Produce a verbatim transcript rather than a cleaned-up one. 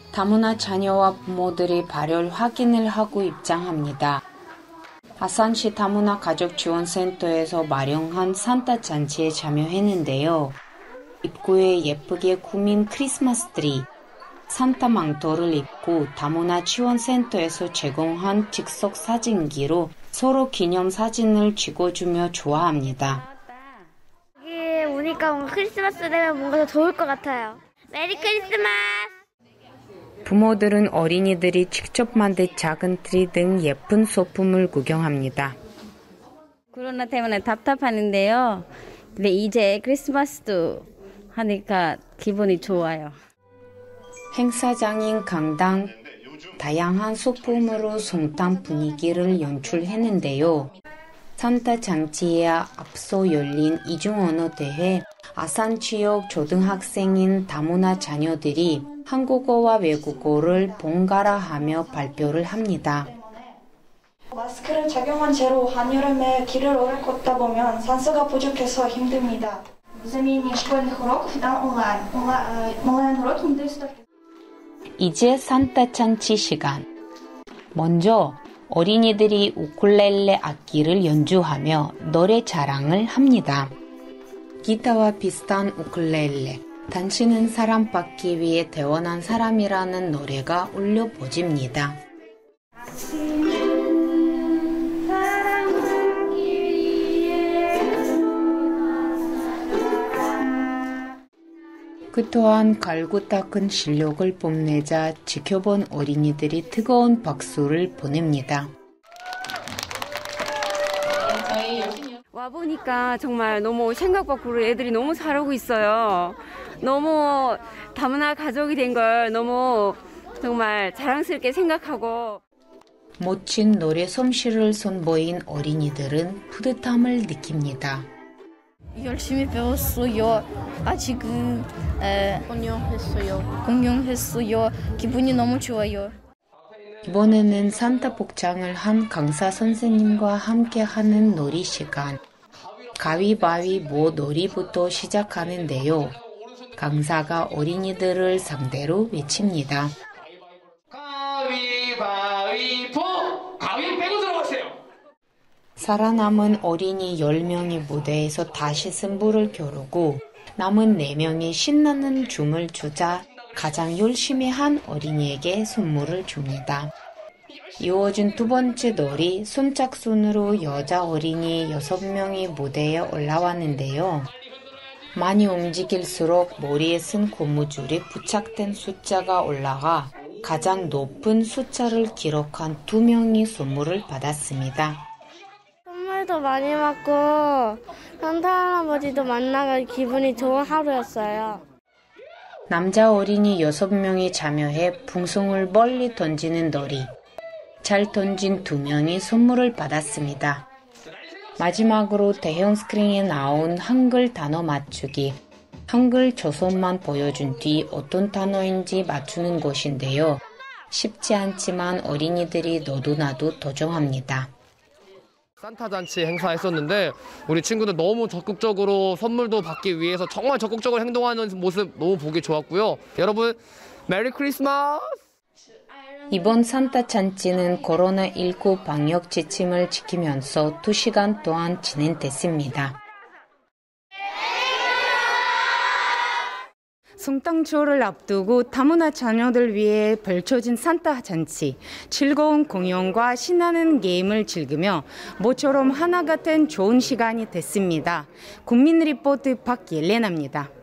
다문화 자녀와 부모들이 발열 확인을 하고 입장합니다. 아산시 다문화 가족지원센터에서 마련한 산타 잔치에 참여했는데요. 입구에 예쁘게 꾸민 크리스마스 트리, 산타 망토를 입고 다문화 지원센터에서 제공한 즉석 사진기로 서로 기념사진을 찍어주며 좋아합니다. 여기 오니까 뭔가 크리스마스 되면 뭔가 더 좋을 것 같아요. 메리 크리스마스! 부모들은 어린이들이 직접 만든 작은 트리 등 예쁜 소품을 구경합니다. 코로나 때문에 답답하는데요. 근데 이제 크리스마스도 하니까 기분이 좋아요. 행사장인 강당, 다양한 소품으로 성탄 분위기를 연출했는데요. 산타 잔치에 앞서 열린 이중언어 대회, 아산 지역 초등학생인 다문화 자녀들이 한국어와 외국어를 번갈아 하며 발표를 합니다. 마스크를 착용한 채로 한여름에 길을 오래 걷다 보면 산소가 부족해서 힘듭니다. 이제 산타 잔치 시간. 먼저 어린이들이 우쿨렐레 악기를 연주하며 노래 자랑을 합니다. 기타와 비슷한 우쿨렐레, 당신은 사랑받기 위해 태어난 사람이라는 노래가 울려 퍼집니다. 그 또한 갈고 닦은 실력을 뽐내자 지켜본 어린이들이 뜨거운 박수를 보냅니다. 와보니까 정말 너무 생각 밖으로 애들이 너무 잘하고 있어요. 너무 다문화 가족이 된 걸 너무 정말 자랑스럽게 생각하고 멋진 노래 솜씨를 선보인 어린이들은 뿌듯함을 느낍니다. 열심히 배웠어요. 아직은 에, 공연했어요. 공연했어요. 기분이 너무 좋아요. 이번에는 산타 복장을 한 강사 선생님과 함께하는 놀이 시간. 가위바위보 놀이부터 시작하는데요. 강사가 어린이들을 상대로 외칩니다. 가위바위보! 가위 빼고 들어가세요. 살아남은 어린이 열 명이 무대에서 다시 승부를 겨루고 남은 네 명이 신나는 춤을 추자 가장 열심히 한 어린이에게 선물을 줍니다. 이어진 두 번째 놀이 손짝순으로 여자 어린이 여섯 명이 무대에 올라왔는데요. 많이 움직일수록 머리에 쓴 고무줄이 부착된 숫자가 올라가 가장 높은 숫자를 기록한 두 명이 선물을 받았습니다. 선물도 많이 받고 산타 할아버지도 만나가 기분이 좋은 하루였어요. 남자 어린이 여섯 명이 참여해 풍선을 멀리 던지는 놀이. 잘 던진 두 명이 선물을 받았습니다. 마지막으로 대형 스크린에 나온 한글 단어 맞추기. 한글 조선만 보여준 뒤 어떤 단어인지 맞추는 것인데요. 쉽지 않지만 어린이들이 너도나도 도전합니다. 산타 잔치 행사했었는데 우리 친구들 너무 적극적으로 선물도 받기 위해서 정말 적극적으로 행동하는 모습 너무 보기 좋았고요. 여러분 메리 크리스마스! 이번 산타 잔치는 코로나 십구 방역 지침을 지키면서 두 시간 동안 진행됐습니다. 성탄절을 앞두고 다문화 자녀들 위해 펼쳐진 산타 잔치, 즐거운 공연과 신나는 게임을 즐기며 모처럼 하나 같은 좋은 시간이 됐습니다. 국민 리포트 박예레나입니다.